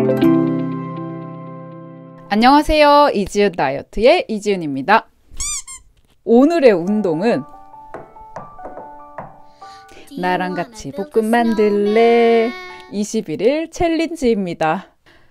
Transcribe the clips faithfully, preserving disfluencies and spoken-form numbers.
안녕하세요. 이지은 다이어트의 이지은입니다. 오늘의 운동은 나랑 같이 볶음 만들래 이십일 일 챌린지입니다.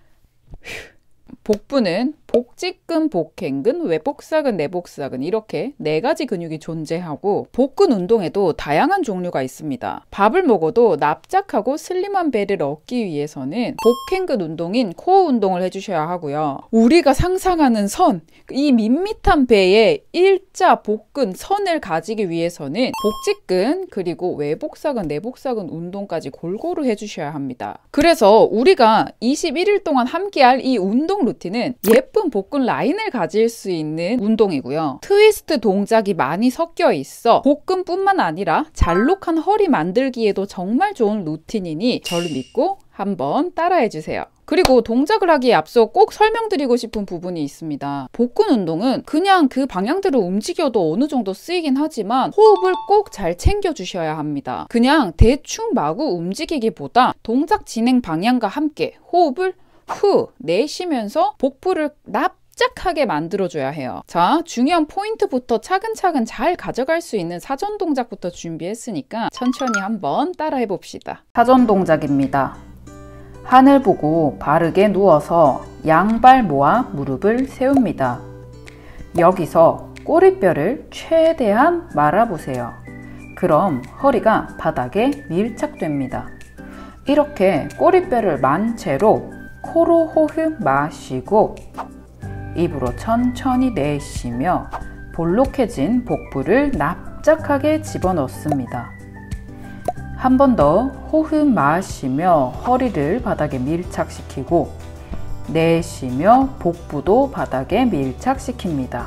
복부는 복직근, 복행근, 외복사근, 내복사근 이렇게 네 가지 근육이 존재하고 복근 운동에도 다양한 종류가 있습니다. 밥을 먹어도 납작하고 슬림한 배를 얻기 위해서는 복행근 운동인 코어 운동을 해주셔야 하고요. 우리가 상상하는 선, 이 밋밋한 배에 일자 복근 선을 가지기 위해서는 복직근 그리고 외복사근, 내복사근 운동까지 골고루 해주셔야 합니다. 그래서 우리가 이십일 일 동안 함께할 이 운동 루틴은 예쁜 복근 라인을 가질 수 있는 운동이고요. 트위스트 동작이 많이 섞여 있어 복근뿐만 아니라 잘록한 허리 만들기에도 정말 좋은 루틴이니 저를 믿고 한번 따라해 주세요. 그리고 동작을 하기에 앞서 꼭 설명드리고 싶은 부분이 있습니다. 복근 운동은 그냥 그 방향대로 움직여도 어느 정도 쓰이긴 하지만 호흡을 꼭 잘 챙겨 주셔야 합니다. 그냥 대충 마구 움직이기보다 동작 진행 방향과 함께 호흡을 후 내쉬면서 복부를 납작하게 만들어줘야 해요. 자, 중요한 포인트부터 차근차근 잘 가져갈 수 있는 사전 동작부터 준비했으니까 천천히 한번 따라해 봅시다. 사전 동작입니다. 하늘 보고 바르게 누워서 양발 모아 무릎을 세웁니다. 여기서 꼬리뼈를 최대한 말아보세요. 그럼 허리가 바닥에 밀착됩니다. 이렇게 꼬리뼈를 만 채로 코로 호흡 마시고 입으로 천천히 내쉬며 볼록해진 복부를 납작하게 집어넣습니다. 한 번 더 호흡 마시며 허리를 바닥에 밀착시키고 내쉬며 복부도 바닥에 밀착시킵니다.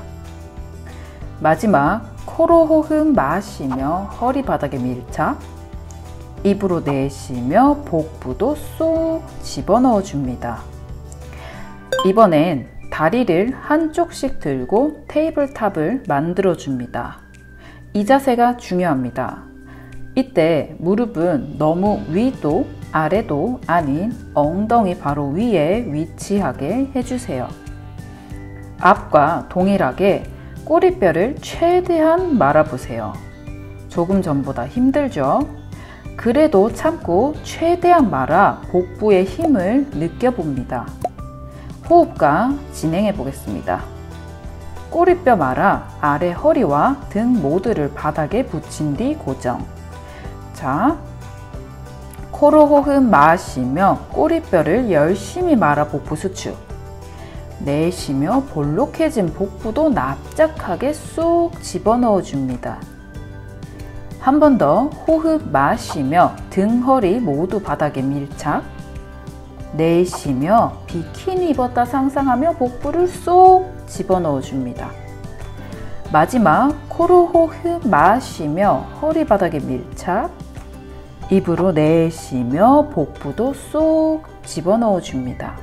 마지막 코로 호흡 마시며 허리 바닥에 밀착, 입으로 내쉬며 복부도 쏙 집어넣어 줍니다. 이번엔 다리를 한쪽씩 들고 테이블탑을 만들어 줍니다. 이 자세가 중요합니다. 이때 무릎은 너무 위도 아래도 아닌 엉덩이 바로 위에 위치하게 해주세요. 앞과 동일하게 꼬리뼈를 최대한 말아보세요. 조금 전보다 힘들죠? 그래도 참고 최대한 말아 복부의 힘을 느껴봅니다. 호흡과 진행해 보겠습니다. 꼬리뼈 말아 아래 허리와 등 모두를 바닥에 붙인 뒤 고정. 자, 코로 호흡 마시며 꼬리뼈를 열심히 말아 복부 수축. 내쉬며 볼록해진 복부도 납작하게 쏙 집어넣어 줍니다. 한 번 더 호흡 마시며 등, 허리 모두 바닥에 밀착. 내쉬며 비키니 입었다 상상하며 복부를 쏙 집어넣어 줍니다. 마지막 코로 호흡 마시며 허리 바닥에 밀착. 입으로 내쉬며 복부도 쏙 집어넣어 줍니다.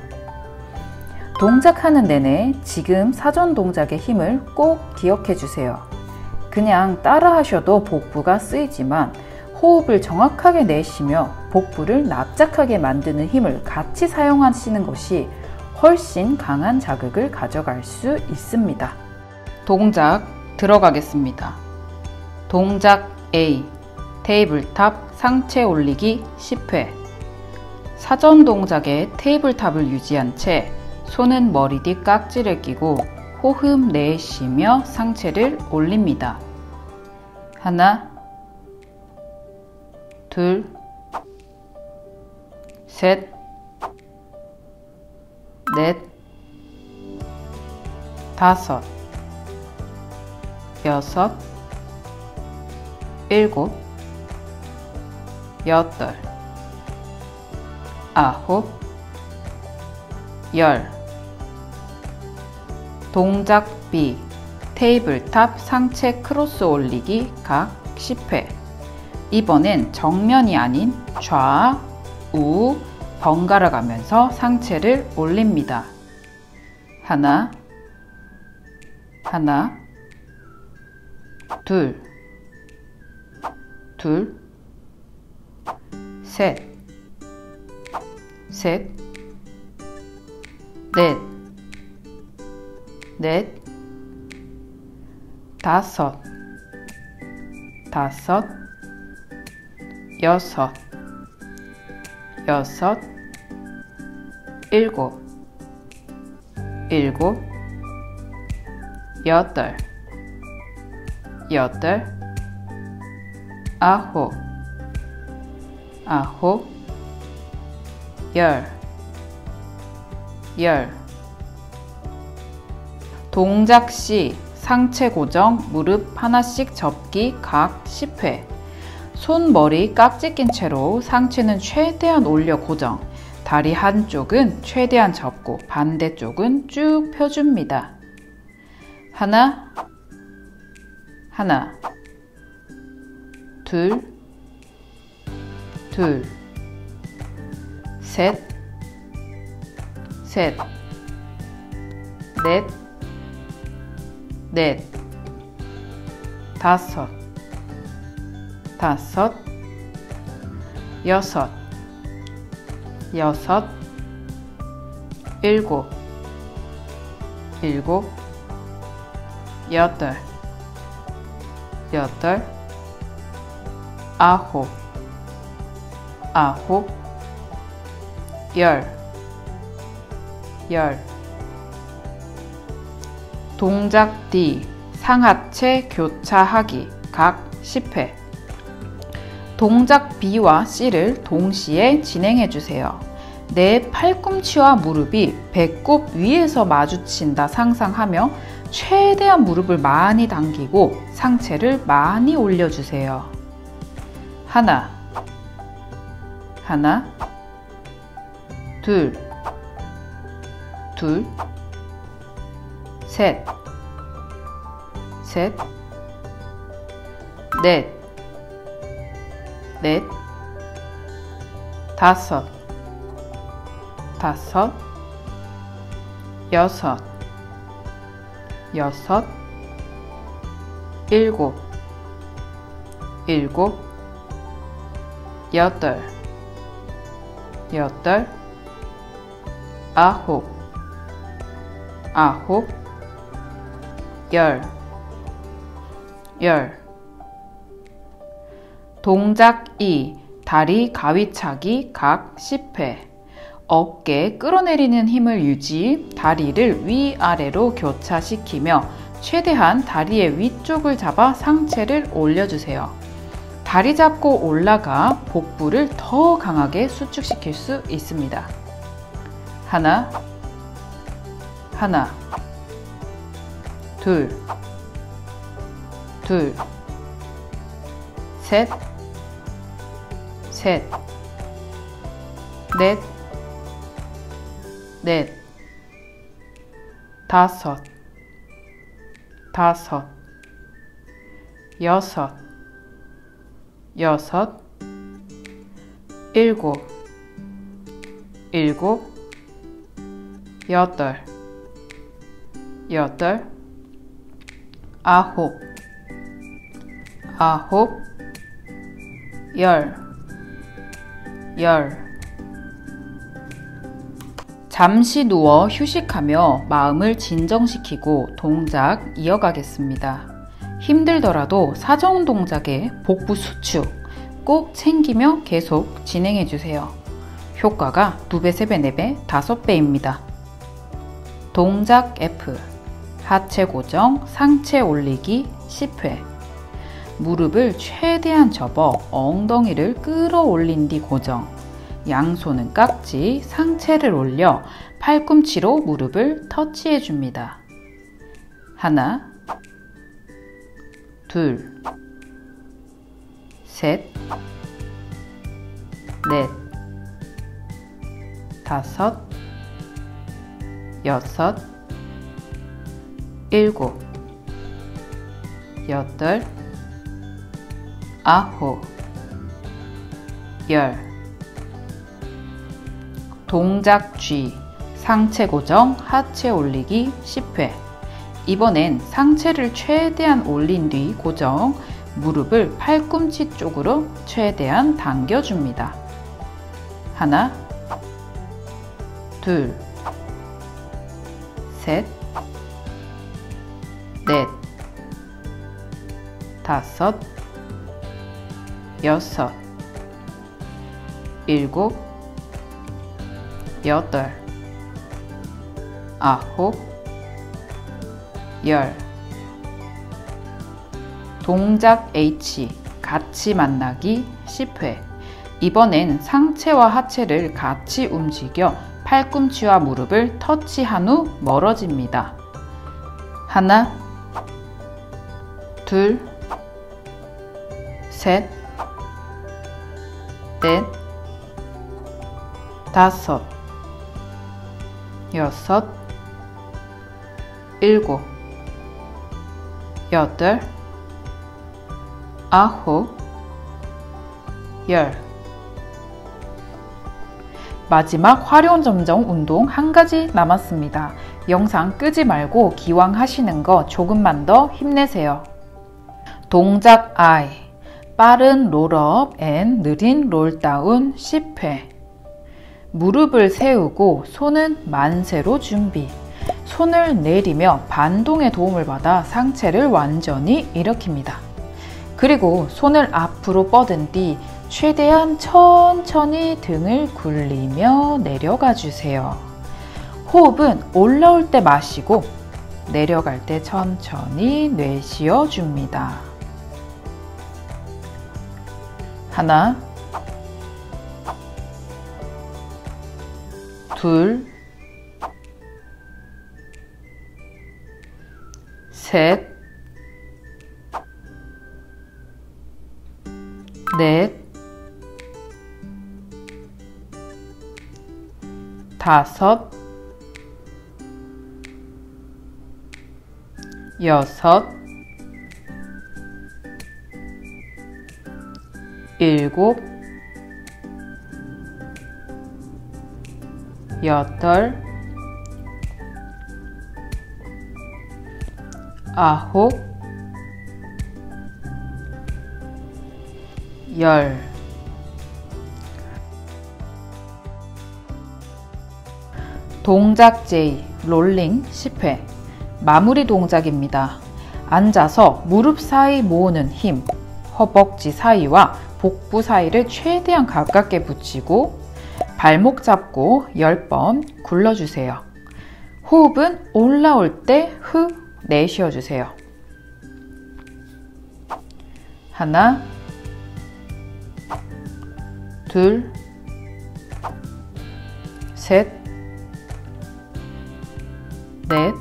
동작하는 내내 지금 사전 동작의 힘을 꼭 기억해 주세요. 그냥 따라 하셔도 복부가 쓰이지만 호흡을 정확하게 내쉬며 복부를 납작하게 만드는 힘을 같이 사용하시는 것이 훨씬 강한 자극을 가져갈 수 있습니다. 동작 들어가겠습니다. 동작 A, 테이블탑 상체 올리기 십 회. 사전 동작에 테이블탑을 유지한 채 손은 머리 뒤 깍지를 끼고 호흡 내쉬며 상체를 올립니다. 하나, 둘, 셋, 넷, 다섯, 여섯, 일곱, 여덟, 아홉, 열. 동작 B, 테이블탑 상체 크로스 올리기 각 십 회. 이번엔 정면이 아닌 좌우 번갈아 가면서 상체를 올립니다. 하나, 하나, 둘, 둘, 셋, 셋, 넷, 넷, 다섯, 다섯, 여섯, 여섯, 일곱, 일곱, 여덟, 여덟, 아홉, 아홉, 열, 열. 동작 시 상체 고정, 무릎 하나씩 접기 각 십 회. 손, 머리 깍지 낀 채로 상체는 최대한 올려 고정. 다리 한쪽은 최대한 접고 반대쪽은 쭉 펴줍니다. 하나, 하나, 둘, 둘, 셋, 셋, 넷, 넷, 다섯, 다섯, 여섯, 여섯, 일곱, 일곱, 여덟, 여덟, 아홉, 아홉, 열, 열. 동작 D 상하체 교차하기 각 십 회. 동작 B와 C를 동시에 진행해 주세요. 내 팔꿈치와 무릎이 배꼽 위에서 마주친다 상상하며 최대한 무릎을 많이 당기고 상체를 많이 올려주세요. 하나, 하나, 둘, 둘, 셋, 셋, 넷, 넷, 다섯, 다섯, 여섯, 여섯, 일곱, 일곱, 여덟, 여덟, 아홉, 아홉, 열, 열. 동작 이 다리 가위차기 각 십 회. 어깨 끌어내리는 힘을 유지, 다리를 위아래로 교차시키며 최대한 다리의 위쪽을 잡아 상체를 올려주세요. 다리 잡고 올라가 복부를 더 강하게 수축시킬 수 있습니다. 하나, 하나, 둘, 둘, 셋, 셋, 넷, 넷, 다섯, 다섯, 여섯, 여섯, 일곱, 일곱, 여덟, 여덟, 아홉, 아홉, 열, 열. 잠시 누워 휴식하며 마음을 진정시키고 동작 이어가겠습니다. 힘들더라도 사정 동작의 복부 수축 꼭 챙기며 계속 진행해 주세요. 효과가 두 배, 세 배, 네 배, 다섯 배입니다. 동작 F 하체 고정, 상체 올리기 십 회. 무릎을 최대한 접어 엉덩이를 끌어올린 뒤 고정. 양손은 깍지, 상체를 올려 팔꿈치로 무릎을 터치해 줍니다. 하나, 둘, 셋, 넷, 다섯, 여섯, 일곱, 여덟, 아홉, 열. 동작 G 상체 고정, 하체 올리기 십 회. 이번엔 상체를 최대한 올린 뒤 고정, 무릎을 팔꿈치 쪽으로 최대한 당겨줍니다. 하나, 둘, 셋, 넷, 다섯, 여섯, 일곱, 여덟, 아홉, 열. 동작 H, 같이 만나기 십 회. 이번엔 상체와 하체를 같이 움직여 팔꿈치와 무릎을 터치한 후 멀어집니다. 하나, 둘, 셋, 넷, 다섯, 여섯, 일곱, 여덟, 아홉, 열. 마지막 활용점정 운동 한 가지 남았습니다. 영상 끄지 말고 기왕 하시는 거 조금만 더 힘내세요. 동작 I, 빠른 롤업 앤 느린 롤다운 십 회. 무릎을 세우고 손은 만세로 준비. 손을 내리며 반동의 도움을 받아 상체를 완전히 일으킵니다. 그리고 손을 앞으로 뻗은 뒤 최대한 천천히 등을 굴리며 내려가 주세요. 호흡은 올라올 때 마시고 내려갈 때 천천히 내쉬어 줍니다. 하나, 둘, 셋, 넷, 다섯, 여섯, 일곱, 여덟, 아홉, 열. 동작 J, 롤링 십 회. 마무리 동작입니다. 앉아서 무릎 사이 모으는 힘, 허벅지 사이와 복부 사이를 최대한 가깝게 붙이고 발목 잡고 열 번 굴러주세요. 호흡은 올라올 때 후 내쉬어주세요. 하나, 둘, 셋, 넷,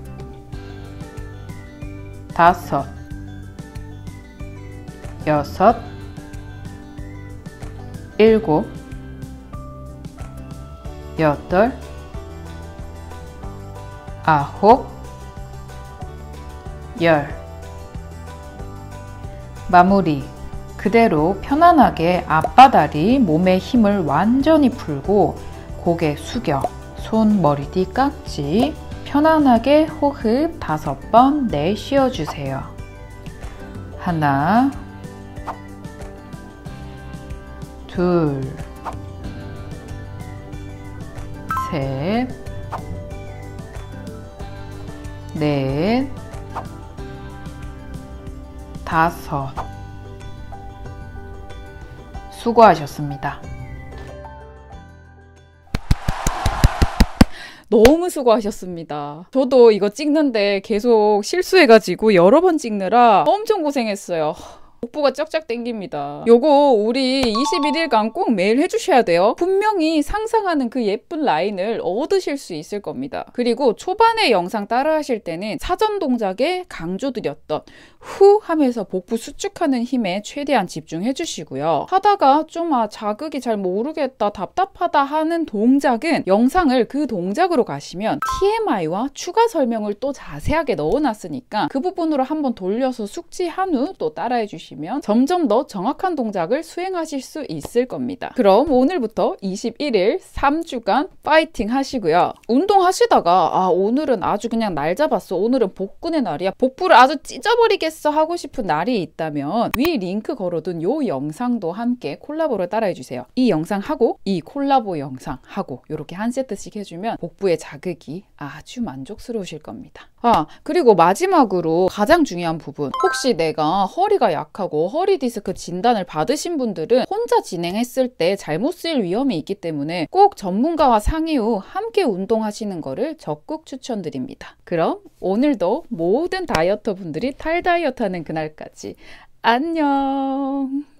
다섯, 여섯, 일곱, 여덟, 아홉, 열. 마무리. 그대로 편안하게 앞바다리 몸의 힘을 완전히 풀고 고개 숙여 손 머리뒤 깍지 편안하게 호흡 다섯 번 내쉬어 주세요. 하나, 둘, 셋, 넷, 다섯. 수고하셨습니다. 너무 수고하셨습니다. 저도 이거 찍는데 계속 실수해가지고 여러 번 찍느라 엄청 고생했어요. 복부가 쫙쫙 땡깁니다. 요거 우리 이십일 일간 꼭 매일 해주셔야 돼요. 분명히 상상하는 그 예쁜 라인을 얻으실 수 있을 겁니다. 그리고 초반에 영상 따라 하실 때는 사전 동작에 강조드렸던 후 하면서 복부 수축하는 힘에 최대한 집중해 주시고요. 하다가 좀 아, 자극이 잘 모르겠다, 답답하다 하는 동작은 영상을 그 동작으로 가시면 티엠아이와 추가 설명을 또 자세하게 넣어놨으니까 그 부분으로 한번 돌려서 숙지한 후 또 따라해 주시면 해주시면 점점 더 정확한 동작을 수행하실 수 있을 겁니다. 그럼 오늘부터 이십일 일 삼 주간 파이팅 하시고요. 운동하시다가 아 오늘은 아주 그냥 날 잡았어, 오늘은 복근의 날이야, 복부를 아주 찢어버리겠어 하고 싶은 날이 있다면 위 링크 걸어둔 요 영상도 함께 콜라보를 따라해주세요. 이 영상 하고 이 콜라보 영상 하고 이렇게 한 세트씩 해주면 복부의 자극이 아주 만족스러우실 겁니다. 아 그리고 마지막으로 가장 중요한 부분, 혹시 내가 허리가 약하고 허리 디스크 진단을 받으신 분들은 혼자 진행했을 때 잘못 쓰일 위험이 있기 때문에 꼭 전문가와 상의 후 함께 운동하시는 거를 적극 추천드립니다. 그럼 오늘도 모든 다이어터 분들이 탈다이어트 하는 그날까지 안녕.